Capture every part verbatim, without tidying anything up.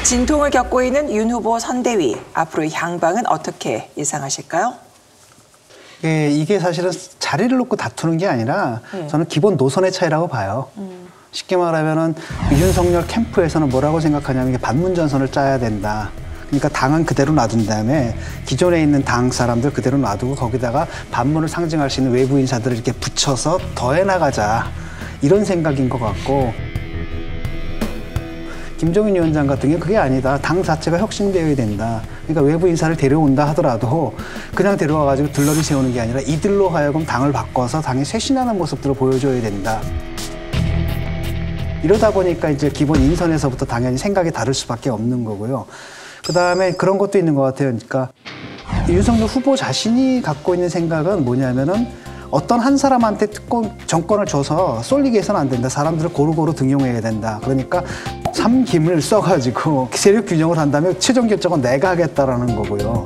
진통을 겪고 있는 윤 후보 선대위. 앞으로의 향방은 어떻게 예상하실까요? 예, 이게 사실은 자리를 놓고 다투는 게 아니라 음. 저는 기본 노선의 차이라고 봐요. 음. 쉽게 말하면은 윤석열 캠프에서는 뭐라고 생각하냐면 반문전선을 짜야 된다. 그러니까 당은 그대로 놔둔 다음에 기존에 있는 당 사람들 그대로 놔두고 거기다가 반문을 상징할 수 있는 외부 인사들을 이렇게 붙여서 더해나가자. 이런 생각인 것 같고, 김종인 위원장 같은 경우는 그게 아니다. 당 자체가 혁신되어야 된다. 그러니까 외부 인사를 데려온다 하더라도 그냥 데려와가지고 들러리 세우는 게 아니라 이들로 하여금 당을 바꿔서 당이 쇄신하는 모습들을 보여줘야 된다. 이러다 보니까 이제 기본 인선에서부터 당연히 생각이 다를 수밖에 없는 거고요. 그 다음에 그런 것도 있는 것 같아요. 그러니까 윤석열 후보 자신이 갖고 있는 생각은 뭐냐면은 어떤 한 사람한테 특권, 정권을 줘서 쏠리게 해서는 안 된다. 사람들을 고루고루 등용해야 된다. 그러니까 삼김을 써가지고 세력 균형을 한다면 최종 결정은 내가 하겠다라는 거고요.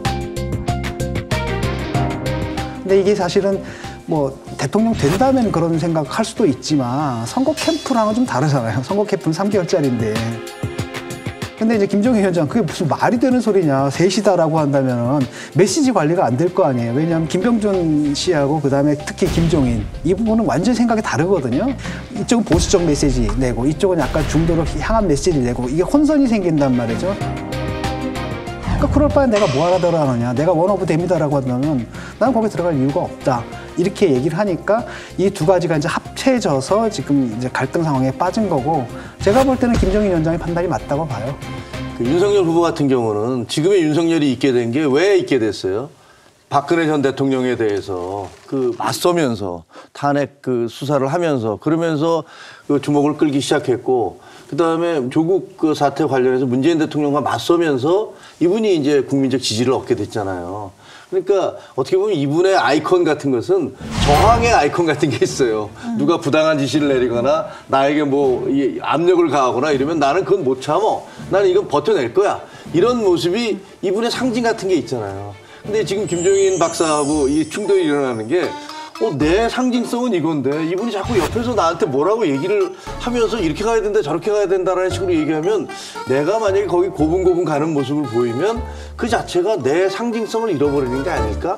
근데 이게 사실은 뭐 대통령 된다면 그런 생각할 수도 있지만 선거 캠프랑은 좀 다르잖아요. 선거 캠프는 삼 개월짜리인데. 근데 이제 김종인 위원장 그게 무슨 말이 되는 소리냐. 셋이다라고 한다면은 메시지 관리가 안 될 거 아니에요. 왜냐하면 김병준 씨하고 그다음에 특히 김종인 이 부분은 완전 생각이 다르거든요. 이쪽은 보수적 메시지 내고 이쪽은 약간 중도로 향한 메시지 내고 이게 혼선이 생긴단 말이죠. 그러니까 그럴 바에 내가 뭐하러 들어가느냐. 내가 원오브 됩니다라고 한다면 나는 거기에 들어갈 이유가 없다. 이렇게 얘기를 하니까 이 두 가지가 이제 합쳐져서 지금 이제 갈등 상황에 빠진 거고, 제가 볼 때는 김종인 위원장의 판단이 맞다고 봐요. 그 윤석열 후보 같은 경우는 지금의 윤석열이 있게 된 게 왜 있게 됐어요? 박근혜 전 대통령에 대해서 그 맞서면서 탄핵 그 수사를 하면서 그러면서 그 주목을 끌기 시작했고, 그 다음에 조국 그 사태 관련해서 문재인 대통령과 맞서면서 이분이 이제 국민적 지지를 얻게 됐잖아요. 그러니까 어떻게 보면 이분의 아이콘 같은 것은 저항의 아이콘 같은 게 있어요. 음. 누가 부당한 지시를 내리거나 나에게 뭐 압력을 가하거나 이러면 나는 그건 못 참어. 나는 이건 버텨낼 거야. 이런 모습이 이분의 상징 같은 게 있잖아요. 근데 지금 김종인 박사하고 이 충돌이 일어나는 게 어, 내 상징성은 이건데 이분이 자꾸 옆에서 나한테 뭐라고 얘기를 하면서 이렇게 가야 된다 저렇게 가야 된다라는 식으로 얘기하면 내가 만약에 거기 고분고분 가는 모습을 보이면 그 자체가 내 상징성을 잃어버리는 게 아닐까?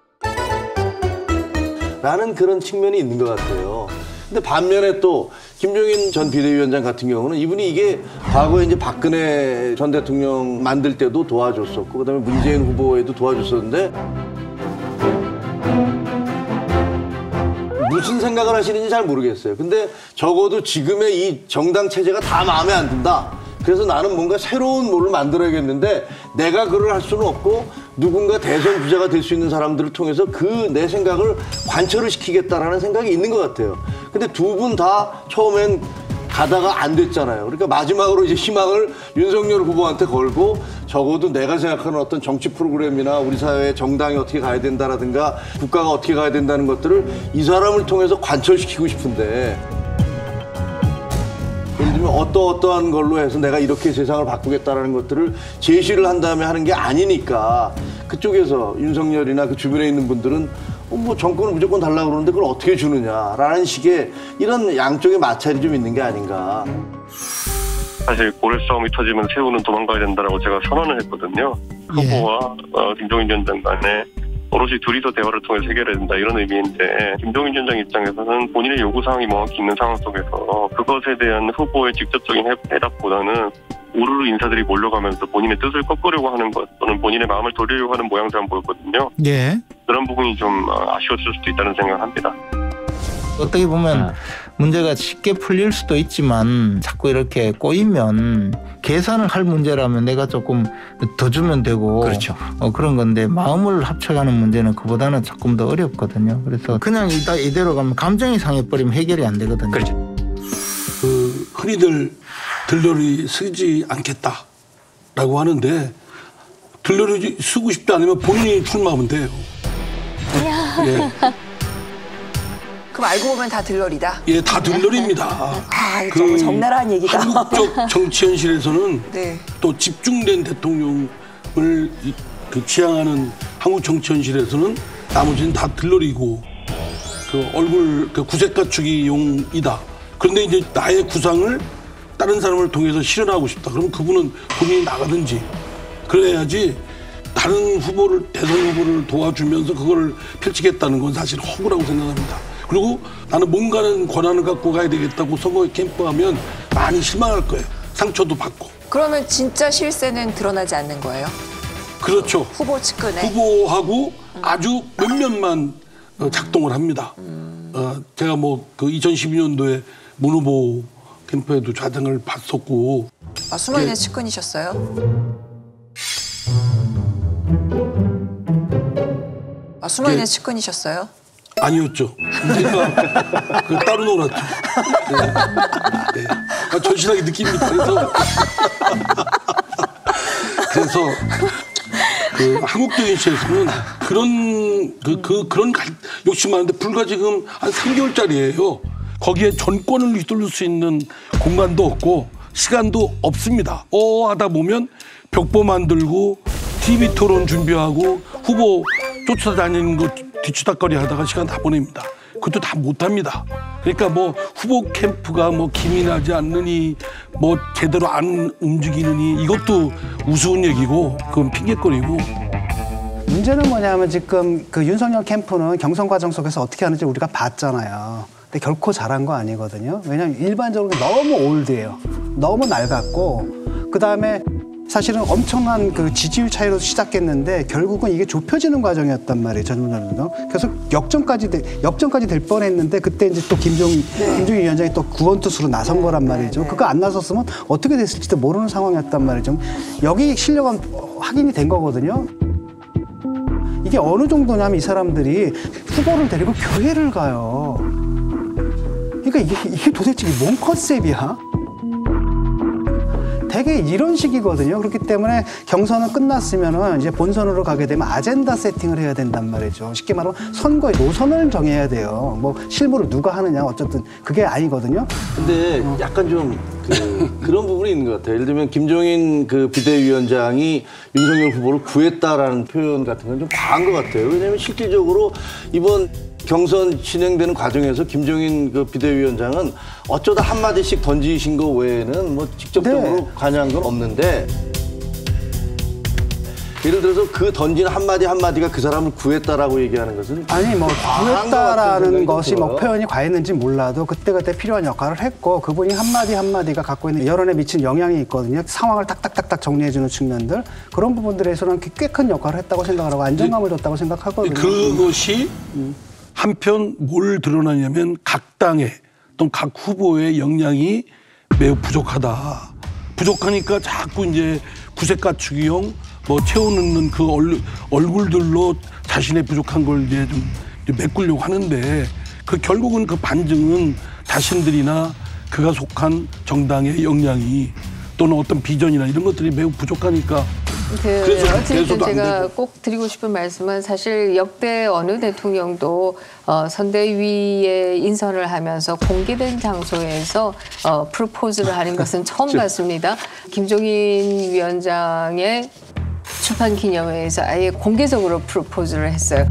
라는 그런 측면이 있는 것 같아요. 근데 반면에 또 김종인 전 비대위원장 같은 경우는 이분이 이게 과거에 이제 박근혜 전 대통령 만들 때도 도와줬었고 그다음에 문재인 후보에도 도와줬었는데 무슨 생각을 하시는지 잘 모르겠어요. 근데 적어도 지금의 이 정당 체제가 다 마음에 안 든다. 그래서 나는 뭔가 새로운 뭐를 만들어야겠는데 내가 그걸 할 수는 없고 누군가 대선 주자가 될 수 있는 사람들을 통해서 그 내 생각을 관철을 시키겠다라는 생각이 있는 것 같아요. 근데 두 분 다 처음엔 가다가 안 됐잖아요. 그러니까 마지막으로 이제 희망을 윤석열 후보한테 걸고 적어도 내가 생각하는 어떤 정치 프로그램이나 우리 사회의 정당이 어떻게 가야 된다라든가 국가가 어떻게 가야 된다는 것들을 이 사람을 통해서 관철시키고 싶은데 예를 들면 어떠어떠한 걸로 해서 내가 이렇게 세상을 바꾸겠다라는 것들을 제시를 한 다음에 하는 게 아니니까 그쪽에서 윤석열이나 그 주변에 있는 분들은 어, 뭐 정권을 무조건 달라고 그러는데 그걸 어떻게 주느냐라는 식의 이런 양쪽의 마찰이 좀 있는 게 아닌가. 사실 고래 싸움이 터지면 새우는 도망가야 된다라고 제가 선언을 했거든요. 예. 후보와 어, 김종인 위원장 간에 오롯이 둘이서 대화를 통해서 해결해야 된다 이런 의미인데 김종인 위원장 입장에서는 본인의 요구사항이 명확히 있는 상황 속에서 그것에 대한 후보의 직접적인 해답보다는 우르르 인사들이 몰려가면서 본인의 뜻을 꺾으려고 하는 것 또는 본인의 마음을 돌리려고 하는 모양새만 보였거든요. 예. 그런 부분이 좀 아쉬웠을 수도 있다는 생각을 합니다. 어떻게 보면 문제가 쉽게 풀릴 수도 있지만 자꾸 이렇게 꼬이면 계산을 할 문제라면 내가 조금 더 주면 되고 그렇죠. 어, 그런 건데 마음을 합쳐가는 문제는 그보다는 조금 더 어렵거든요. 그래서 그냥 이다 이대로 가면 감정이 상해버리면 해결이 안 되거든요. 그렇죠. 그 흔히들 들러리 쓰지 않겠다라고 하는데 들러리 쓰고 싶지 않으면 본인이 출마하면 돼요. 예. 그럼 알고 보면 다 들러리다? 예, 다 들러리입니다. 아, 이거 너무 적나라한 얘기다. 한국적 정치 현실에서는 네. 또 집중된 대통령을 그 지향하는 한국 정치 현실에서는 나머지는 다 들러리고 그 얼굴 그 구색 갖추기용이다. 그런데 이제 나의 구상을 다른 사람을 통해서 실현하고 싶다. 그러면 그분은 본인이 나가든지 그래야지 다른 후보를 대선 후보를 도와주면서 그걸 펼치겠다는 건 사실 허구라고 생각합니다. 그리고 나는 뭔가는 권한을 갖고 가야 되겠다고 선거 캠프하면 많이 실망할 거예요. 상처도 받고. 그러면 진짜 실세는 드러나지 않는 거예요? 그렇죠. 후보 측근에? 후보하고 음. 아주 몇몇만 어, 작동을 합니다. 음. 어, 제가 뭐 그 이천십이 년도에 문 후보 캠프에도 좌장을 봤었고. 아, 숨어있는 예. 측근이셨어요? 아, 숨어있는 예. 측근이셨어요? 아니었죠. 제가 그 따로 놀았죠. 네. 네. 아, 절실하게 느낍니다. 그래서 그래서 그 한국정치에서는 그런 그, 그 그런 욕심 많은데 불과 지금 한 삼 개월짜리예요. 거기에 전권을 휘둘릴 수 있는 공간도 없고 시간도 없습니다. 어 하다 보면 벽보 만들고 티비 토론 준비하고 후보 쫓아다니는 거 뒤치다거리 하다가 시간 다 보냅니다. 그것도 다 못합니다. 그러니까 뭐 후보 캠프가 뭐 기민하지 않느니 뭐 제대로 안 움직이느니 이것도 우스운 얘기고 그건 핑계거리고. 문제는 뭐냐면 지금 그 윤석열 캠프는 경선 과정 속에서 어떻게 하는지 우리가 봤잖아요. 근데 결코 잘한 거 아니거든요. 왜냐하면 일반적으로 너무 올드해요. 너무 낡았고 그다음에 사실은 엄청난 그 지지율 차이로 시작했는데 결국은 이게 좁혀지는 과정이었단 말이에요. 전문적으로. 그래서 역전까지 되, 역전까지 될 뻔했는데 그때 이제 또 김종 네. 김종인 위원장이 또 구원투수로 나선 거란 말이죠. 네, 네. 그거 안 나섰으면 어떻게 됐을지도 모르는 상황이었단 말이죠. 여기 실력은 확인이 된 거거든요. 이게 어느 정도냐면 이 사람들이 후보를 데리고 교회를 가요. 그러니까 이게, 이게 도대체 뭔 컨셉이야? 되게 이런 식이거든요. 그렇기 때문에 경선은 끝났으면은 이제 본선으로 가게 되면 아젠다 세팅을 해야 된단 말이죠. 쉽게 말하면 선거의 노선을 정해야 돼요. 뭐 실무를 누가 하느냐 어쨌든 그게 아니거든요. 근데 어. 약간 좀 그, 그런 부분이 있는 것 같아요. 예를 들면 김종인 그 비대위원장이 윤석열 후보를 구했다라는 표현 같은 건 좀 과한 것 같아요. 왜냐하면 실질적으로 이번 경선 진행되는 과정에서 김종인 그 비대위원장은 어쩌다 한마디씩 던지신 거 외에는 뭐 직접적으로 네. 관여한 건 없는데 예를 들어서 그 던진 한마디 한마디가 그 사람을 구했다라고 얘기하는 것은 아니 뭐 구했다라는 것이 뭐 표현이 과했는지 몰라도 그때그때 필요한 역할을 했고 그분이 한마디 한마디가 갖고 있는 여론에 미친 영향이 있거든요. 상황을 딱딱딱딱 정리해주는 측면들 그런 부분들에서는 꽤 큰 역할을 했다고 생각을 하고 안정감을 줬다고 생각하거든요. 그것이 음. 한편 뭘 드러나냐면 각 당의 또는 각 후보의 역량이 매우 부족하다. 부족하니까 자꾸 이제 구색 갖추기용 뭐 채워넣는 그 얼, 얼굴들로 자신의 부족한 걸 이제 좀 메꾸려고 하는데 그 결국은 그 반증은 자신들이나 그가 속한 정당의 역량이 또는 어떤 비전이나 이런 것들이 매우 부족하니까 그 어쨌든 제가 꼭 드리고 싶은 말씀은 사실 역대 어느 대통령도 어, 선대위에 인선을 하면서 공개된 장소에서 어, 프로포즈를 하는 것은 처음 봤습니다. 김종인 위원장의 출판 기념회에서 아예 공개적으로 프로포즈를 했어요.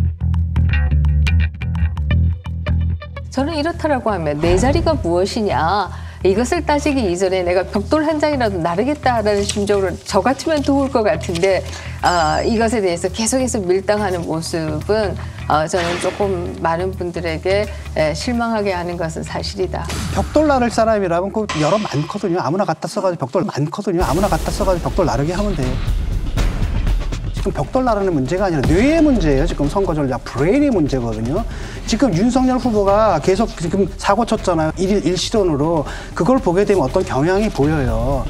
저는 이렇다라고 하면 내 자리가 무엇이냐 이것을 따지기 이전에 내가 벽돌 한 장이라도 나르겠다라는 심정으로 저 같으면 도울 것 같은데 어, 이것에 대해서 계속해서 밀당하는 모습은 어, 저는 조금 많은 분들에게 에, 실망하게 하는 것은 사실이다. 벽돌 나를 사람이라면 그 여러 많거든요. 아무나 갖다 써가지고 벽돌 많거든요. 아무나 갖다 써가지고 벽돌 나르게 하면 돼요. 지금 벽돌 나르는 문제가 아니라 뇌의 문제예요. 지금 선거 전략 브레인의 문제거든요. 지금 윤석열 후보가 계속 지금 사고 쳤잖아요. 일, 일실현으로. 그걸 보게 되면 어떤 경향이 보여요.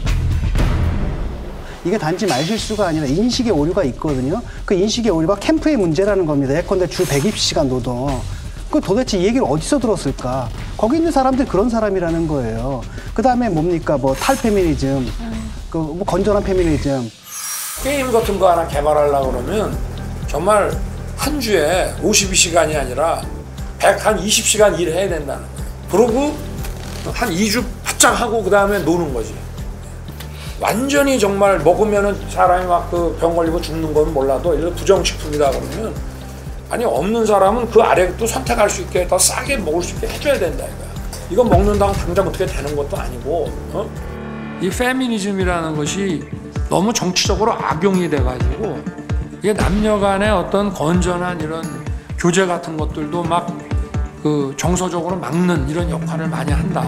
이게 단지 말실수가 아니라 인식의 오류가 있거든요. 그 인식의 오류가 캠프의 문제라는 겁니다. 예컨대 주 백이십 시간 노동. 그 도대체 이 얘기를 어디서 들었을까? 거기 있는 사람들이 그런 사람이라는 거예요. 그 다음에 뭡니까? 뭐 탈페미니즘, 그 뭐 건전한 페미니즘. 게임 같은 거 하나 개발하려고 그러면 정말 한 주에 오십이 시간이 아니라 백이십 시간 일해야 된다는 거예요. 그러고 한 이 주 바짝 하고 그 다음에 노는 거지. 완전히 정말 먹으면은 사람이 막 그 병 걸리고 죽는 건 몰라도 이런 부정식품이다 그러면 아니 없는 사람은 그 아래 또 선택할 수 있게 더 싸게 먹을 수 있게 해줘야 된다 이거야. 이거 먹는다고 당장 어떻게 되는 것도 아니고 어? 이 페미니즘이라는 것이 너무 정치적으로 악용이 돼가지고 이게 남녀 간의 어떤 건전한 이런 교제 같은 것들도 막 그 정서적으로 막는 이런 역할을 많이 한다.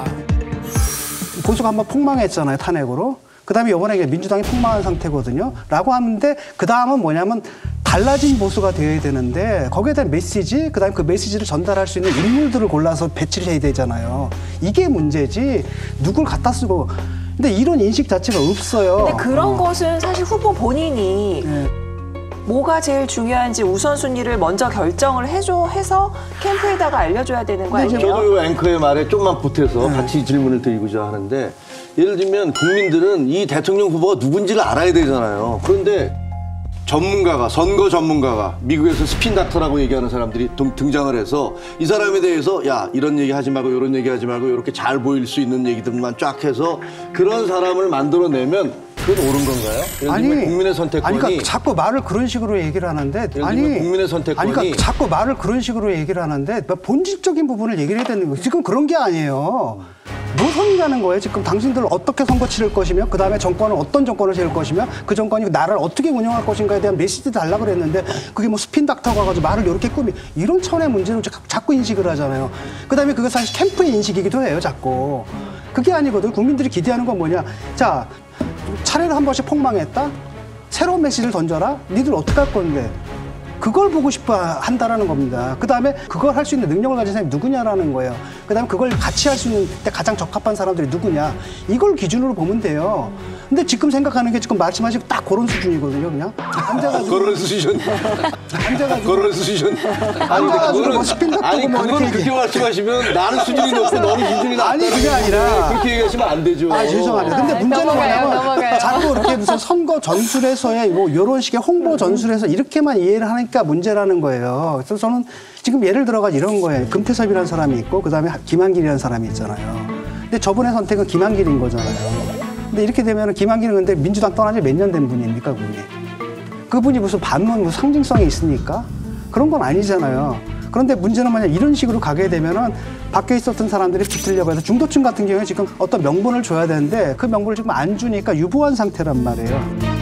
보수가 한번 폭망했잖아요, 탄핵으로. 그다음에 이번에 이게 민주당이 폭망한 상태거든요. 라고 하는데 그다음은 뭐냐면 달라진 보수가 되어야 되는데 거기에 대한 메시지, 그다음에 그 메시지를 전달할 수 있는 인물들을 골라서 배치를 해야 되잖아요. 이게 문제지 누굴 갖다 쓰고. 근데 이런 인식 자체가 없어요. 근데 그런 것은 사실 후보 본인이 네. 뭐가 제일 중요한지 우선순위를 먼저 결정을 해줘 해서 캠프에다가 알려줘야 되는 거 아니에요? 저도 이 앵커의 말에 좀만 보태서 같이 질문을 드리고자 하는데 예를 들면 국민들은 이 대통령 후보가 누군지를 알아야 되잖아요. 그런데 전문가가, 선거 전문가가 미국에서 스핀 닥터라고 얘기하는 사람들이 등장을 해서 이 사람에 대해서 야 이런 얘기 하지 말고 이런 얘기 하지 말고 이렇게 잘 보일 수 있는 얘기들만 쫙 해서 그런 사람을 만들어내면 그건 옳은 건가요? 예를 들면 국민의 선택권이 아니 그러니까 자꾸 말을 그런 식으로 얘기를 하는데 아니 국민의 선택권이 아니 그러니까 자꾸 말을 그런 식으로 얘기를 하는데 본질적인 부분을 얘기를 해야 되는 거예요. 지금 그런 게 아니에요. 노선이라는 거예요. 지금 당신들 어떻게 선거 치를 것이며 그다음에 정권은 어떤 정권을 세울 것이며 그 정권이 나라를 어떻게 운영할 것인가에 대한 메시지 달라고 그랬는데 그게 뭐 스핀 닥터가 가지고 말을 이렇게 꾸미 이런 차원의 문제로 자꾸 인식을 하잖아요. 그다음에 그게 사실 캠프의 인식이기도 해요. 자꾸. 그게 아니거든. 국민들이 기대하는 건 뭐냐. 자, 차례를 한 번씩 폭망했다? 새로운 메시지를 던져라? 니들 어떻게 할 건데? 그걸 보고 싶어 한다라는 겁니다. 그 다음에 그걸 할 수 있는 능력을 가진 사람이 누구냐라는 거예요. 그 다음에 그걸 같이 할 수 있는 때 가장 적합한 사람들이 누구냐. 이걸 기준으로 보면 돼요. 근데 지금 생각하는 게 지금 말씀하신 딱 그런 수준이거든요, 그냥. 앉아가지고. 그런 수준. 앉아가지고. 그런 수준. 아니, 앉아가지고 뭐 스핀 닥터고 아니, 뭐 그걸 이렇게 그렇게 말씀하시면 나는 수준이 높고 너는 수준이 낮다. 아니, 그게 아니라. 그렇게 얘기하시면 안 되죠. 아, 죄송합니다. 근데 아, 문제는 넘어가요, 뭐냐면 넘어가요. 자꾸 이렇게 무슨 선거 전술에서의 뭐 이런 식의 홍보 전술에서 이렇게만 이해를 하니까 문제라는 거예요. 그래서 저는 지금 예를 들어가 이런 거예요. 금태섭이라는 사람이 있고 그다음에 김한길이라는 사람이 있잖아요. 근데 저번에 선택은 김한길인 거잖아요. 근데 이렇게 되면 김한길은 근데 민주당 떠난 지 몇 년 된 분입니까, 그분이? 그분이 무슨 반문, 무슨 상징성이 있습니까? 그런 건 아니잖아요. 그런데 문제는 뭐냐, 이런 식으로 가게 되면은 밖에 있었던 사람들이 붙으려고 해서 중도층 같은 경우에 지금 어떤 명분을 줘야 되는데 그 명분을 지금 안 주니까 유보한 상태란 말이에요.